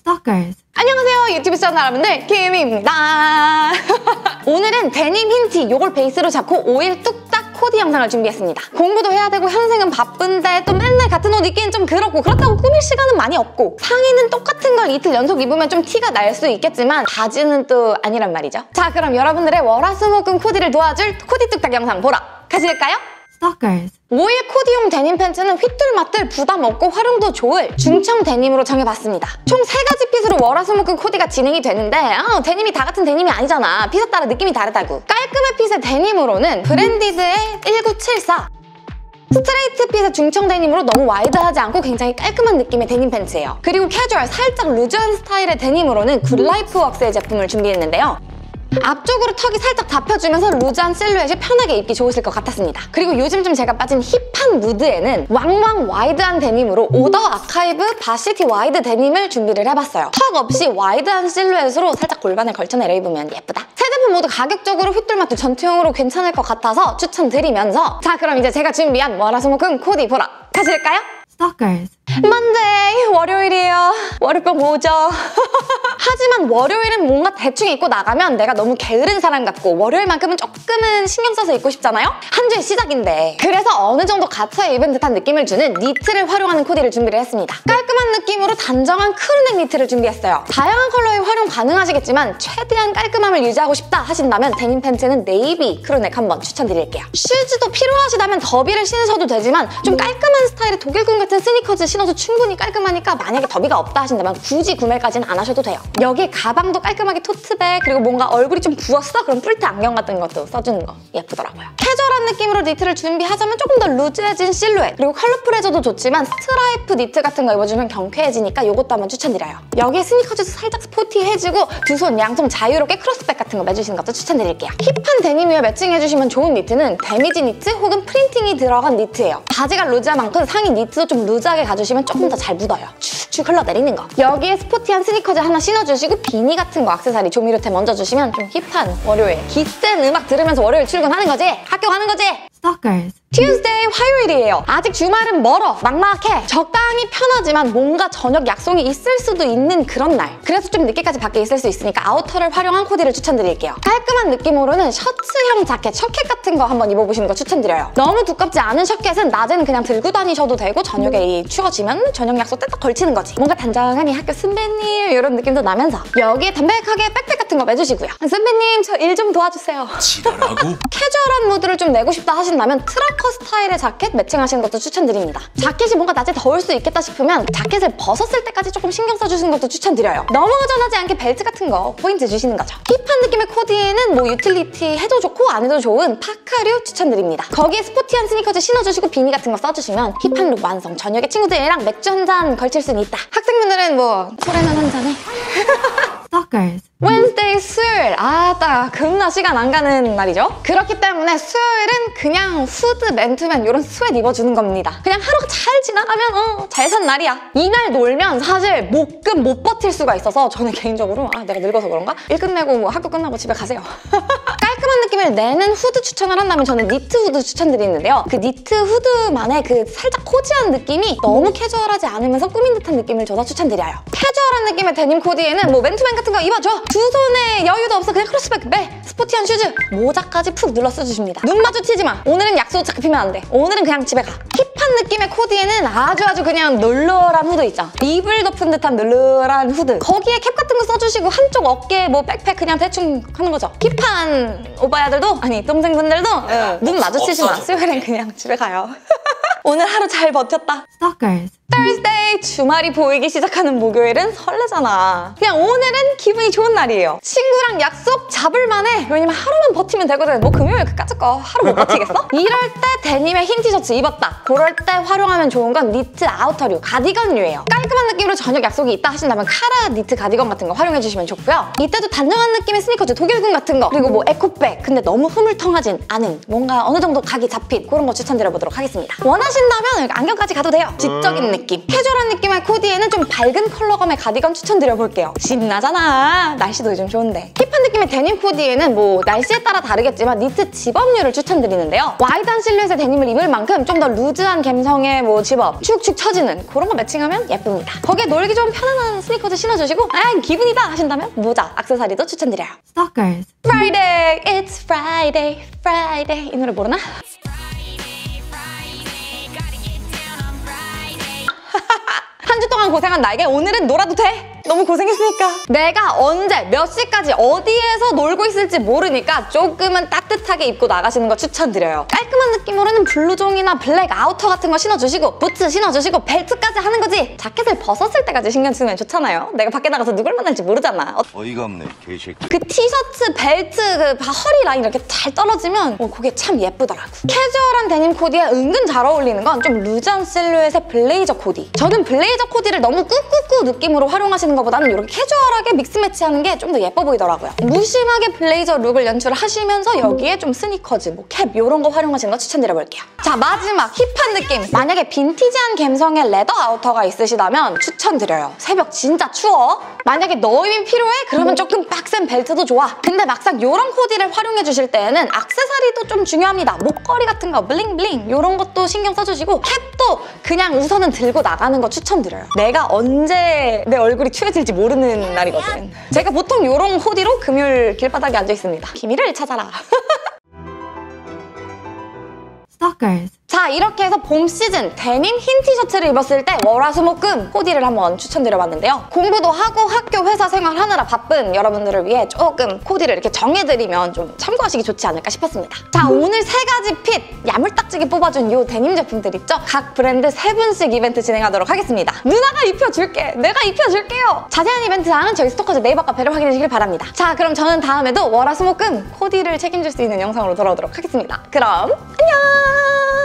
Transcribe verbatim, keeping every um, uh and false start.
Stalkers. 안녕하세요, 유튜브 시청자 여러분들, 김입니다. 오늘은 데님 흰티 요걸 베이스로 잡고 오 일 뚝딱 코디 영상을 준비했습니다. 공부도 해야 되고 현생은 바쁜데 또 맨날 같은 옷 입기는 좀 그렇고, 그렇다고 꾸밀 시간은 많이 없고, 상의는 똑같은 걸 이틀 연속 입으면 좀 티가 날 수 있겠지만 바지는 또 아니란 말이죠. 자, 그럼 여러분들의 월화수목금 코디를 도와줄 코디 뚝딱 영상 보러 가실까요? Stalkers. 오 일 코디용 데님 팬츠는 휘뚤마뚤 부담 없고 활용도 좋을 중청 데님으로 정해봤습니다. 총 세 가지 핏으로 월화수목금 코디가 진행이 되는데 어, 데님이 다 같은 데님이 아니잖아. 핏에 따라 느낌이 다르다고. 깔끔한 핏의 데님으로는 브랜디드의 천구백칠십사, 스트레이트 핏의 중청 데님으로 너무 와이드하지 않고 굉장히 깔끔한 느낌의 데님 팬츠예요. 그리고 캐주얼, 살짝 루즈한 스타일의 데님으로는 굿라이프 웍스의 제품을 준비했는데요. 앞쪽으로 턱이 살짝 닫혀주면서 루즈한 실루엣이 편하게 입기 좋으실 것 같았습니다. 그리고 요즘 좀 제가 빠진 힙한 무드에는 왕왕 와이드한 데님으로 오더 아카이브 바시티 와이드 데님을 준비를 해봤어요. 턱 없이 와이드한 실루엣으로 살짝 골반에 걸쳐내려 입으면 예쁘다. 세 제품 모두 가격적으로 휘뚤마뚤 전투용으로 괜찮을 것 같아서 추천드리면서, 자, 그럼 이제 제가 준비한 월화수목금 코디 보러 가실까요? Stalkers. 먼데이, 월요일이에요. 월요병 오죠. 하지만 월요일은 뭔가 대충 입고 나가면 내가 너무 게으른 사람 같고, 월요일만큼은 조금은 신경 써서 입고 싶잖아요? 한 주의 시작인데. 그래서 어느 정도 갇혀 입은 듯한 느낌을 주는 니트를 활용하는 코디를 준비를 했습니다. 깔끔한 느낌으로 단정한 크루넥 니트를 준비했어요. 다양한 컬러의 활용 가능하시겠지만 최대한 깔끔함을 유지하고 싶다 하신다면 데님 팬츠는 네이비 크루넥 한번 추천드릴게요. 슈즈도 필요하시다면 더비를 신으셔도 되지만 좀 깔끔한 스타일의 독일군 같은 스니커즈 신어도 충분히 깔끔하니까 만약에 더비가 없다 하신다면 굳이 구매까지는 안 하셔도 돼요. 여기에 가방도 깔끔하게 토트백, 그리고 뭔가 얼굴이 좀 부었어? 그럼 뿔테 안경 같은 것도 써주는 거 예쁘더라고요. 캐주얼한 느낌으로 니트를 준비하자면 조금 더 루즈해진 실루엣, 그리고 컬러풀해져도 좋지만 스트라이프 니트 같은 거 입어주면 경쾌해지니까 이것도 한번 추천드려요. 여기에 스니커즈도 살짝 스포티해지고 두 손 양손 자유롭게 크로스백 같은 거 매주시는 것도 추천드릴게요. 힙한 데님 위에 매칭해주시면 좋은 니트는 데미지 니트 혹은 프린팅이 들어간 니트예요. 바지가 루즈한 만큼 상의 니트도 좀 루즈하게 가주시면 조금 더 잘 묻어요. 쭉쭉 흘러내리는 거. 여기에 스포티한 스니커즈 하나 신어주시고 비니 같은 거 액세서리 조미료템 얹어주시면 좀 힙한 월요일, 기센 음악 들으면서 월요일 출근하는 거지? 학교 가는 거지? Stalkers. Tuesday, 화요일이에요. 아직 주말은 멀어, 막막해. 적당히 편하지만 뭔가 저녁 약속이 있을 수도 있는 그런 날. 그래서 좀 늦게까지 밖에 있을 수 있으니까 아우터를 활용한 코디를 추천드릴게요. 깔끔한 느낌으로는 셔츠형 자켓, 셔켓 같은 거 한번 입어보시는 거 추천드려요. 너무 두껍지 않은 셔켓은 낮에는 그냥 들고 다니셔도 되고 저녁에 이 추워지면 저녁 약속 때 딱 걸치는 거지. 뭔가 단정하니 학교 선배님 이런 느낌도 나면서 여기에 담백하게 백팩 같은 거 매주시고요. 선배님 저 일 좀 도와주세요. 지랄하고? 캐주얼한 무드를 좀 내고 싶다 하신다면 트라커 스타일의 자켓 매칭하시는 것도 추천드립니다. 자켓이 뭔가 낮에 더울 수 있겠다 싶으면 자켓을 벗었을 때까지 조금 신경 써주시는 것도 추천드려요. 너무 허전하지 않게 벨트 같은 거 포인트 주시는 거죠. 힙한 느낌의 코디에는 뭐 유틸리티 해도 좋고 안 해도 좋은 파카류 추천드립니다. 거기에 스포티한 스니커즈 신어주시고 비니 같은 거 써주시면 힙한 룩 완성. 저녁에 친구들이랑 맥주 한 잔 걸칠 수는 있다. 학생분들은 뭐 소래면 한 잔에 Stalkers. 웬스데이 수요일, 아따 겁나 시간 안 가는 날이죠. 그렇기 때문에 수요일은 그냥 후드, 맨투맨 이런 스웨트 입어주는 겁니다. 그냥 하루가 잘 지나가면 어, 잘 산 날이야. 이날 놀면 사실 목금 못 버틸 수가 있어서 저는 개인적으로 아 내가 늙어서 그런가? 일 끝내고 뭐 학교 끝나고 집에 가세요. 깔끔한 느낌을 내는 후드 추천을 한다면 저는 니트 후드 추천드리는데요. 그 니트 후드만의 그 살짝 코지한 느낌이 너무 캐주얼하지 않으면서 꾸민 듯한 느낌을 줘서 추천드려요. 캐주얼한 느낌의 데님 코디에는 뭐 맨투맨 같은 거 입어줘. 두 손에 여유도 없어 그냥 크로스백 매. 스포티한 슈즈, 모자까지 푹 눌러 써주십니다. 눈 마주치지 마. 오늘은 약속 잡히면 안 돼. 오늘은 그냥 집에 가. 힙한 느낌의 코디에는 아주 아주 그냥 널널한 후드 있죠. 이불 덮은 듯한 널널한 후드. 거기에 캡 같은 거 써주시고 한쪽 어깨에 뭐 백팩 그냥 대충 하는 거죠. 힙한 오빠야들도 아니 동생분들도 응. 눈 마주치지 마. 수요일엔 그냥 집에 가요. 오늘 하루 잘 버텼다. Stalkers. Thursday, 주말이 보이기 시작하는 목요일은 설레잖아. 그냥 오늘은 기분이 좋은 날이에요. 친구랑 약속 잡을 만해. 왜냐면 하루만 버티면 되거든. 뭐 금요일 그까짓 거 하루 못 버티겠어? 이럴 때 데님의 흰 티셔츠 입었다. 그럴 때 활용하면 좋은 건 니트 아우터류, 가디건류예요. 깔끔한 느낌으로 저녁 약속이 있다 하신다면 카라 니트 가디건 같은 거 활용해주시면 좋고요. 이때도 단정한 느낌의 스니커즈, 독일군 같은 거, 그리고 뭐 에코백, 근데 너무 흐물텅하진 않은 뭔가 어느 정도 각이 잡힌 그런 거 추천드려보도록 하겠습니다. 원하신다면 안경까지 가도 돼요. 지적인 느낌. 캐주얼한 느낌의 코디에는 좀 밝은 컬러감의 가디건 추천드려볼게요. 신나잖아. 날씨도 요즘 좋은데. 힙한 느낌의 데님 코디에는 뭐 날씨에 따라 다르겠지만 니트 집업류를 추천드리는데요. 와이드한 실루엣의 데님을 입을 만큼 좀 더 루즈한 감성의 뭐 집업, 축축 처지는 그런 거 매칭하면 예쁩니다. 거기에 놀기 좋은 편안한 스니커즈 신어주시고 아 기분이다 하신다면 모자, 액세서리도 추천드려요. Stalkers. Friday, it's Friday, Friday. 이 노래 모르나? 한 주 동안 고생한 나에게 오늘은 놀아도 돼? 너무 고생했으니까. 내가 언제 몇 시까지 어디에서 놀고 있을지 모르니까 조금은 따뜻하게 입고 나가시는 거 추천드려요. 깔끔한 느낌으로는 블루종이나 블랙 아우터 같은 거 신어주시고 부츠 신어주시고 벨트까지 하는 거지. 자켓을 벗었을 때까지 신경 쓰면 좋잖아요. 내가 밖에 나가서 누굴 만날지 모르잖아. 어... 어이가 없네 개새끼. 그 티셔츠, 벨트, 그 허리 라인 이렇게 잘 떨어지면 어, 그게 참 예쁘더라고. 캐주얼한 데님 코디에 은근 잘 어울리는 건 좀 루즈한 실루엣의 블레이저 코디. 저는 블레이저 코디를 너무 꾹꾹꾹 느낌으로 활용하시는 것보다는 이렇게 캐주얼하게 믹스 매치하는 게 좀 더 예뻐 보이더라고요. 무심하게 블레이저 룩을 연출하시면서 여기에 좀 스니커즈, 뭐 캡 이런 거 활용하시는 거 추천드려볼게요. 자, 마지막 힙한 느낌. 만약에 빈티지한 감성의 레더 아우터가 있으시다면 추천드려요. 새벽 진짜 추워. 만약에 너임이 필요해? 그러면 조금 빡센 벨트도 좋아. 근데 막상 이런 코디를 활용해 주실 때에는 액세서리도 좀 중요합니다. 목걸이 같은 거 블링블링 이런 것도 신경 써주시고 캡도 그냥 우선은 들고 나가는 거 추천드려요. 내가 언제 내 얼굴이 추해질지 모르는 날이거든. 제가 보통 이런 코디로 금요일 길바닥에 앉아 있습니다. 비밀을 찾아라. Stalkers. 자, 이렇게 해서 봄 시즌 데님 흰 티셔츠를 입었을 때 월화수목금 코디를 한번 추천드려봤는데요. 공부도 하고 학교, 회사 생활하느라 바쁜 여러분들을 위해 조금 코디를 이렇게 정해드리면 좀 참고하시기 좋지 않을까 싶었습니다. 자, 오늘 세 가지 핏 야물딱지게 뽑아준 이 데님 제품들 있죠? 각 브랜드 세 분씩 이벤트 진행하도록 하겠습니다. 누나가 입혀줄게! 내가 입혀줄게요! 자세한 이벤트 사항은 저희 스토커즈 네이버 카페를 확인해 주시길 바랍니다. 자, 그럼 저는 다음에도 월화수목금 코디를 책임질 수 있는 영상으로 돌아오도록 하겠습니다. 그럼 안녕!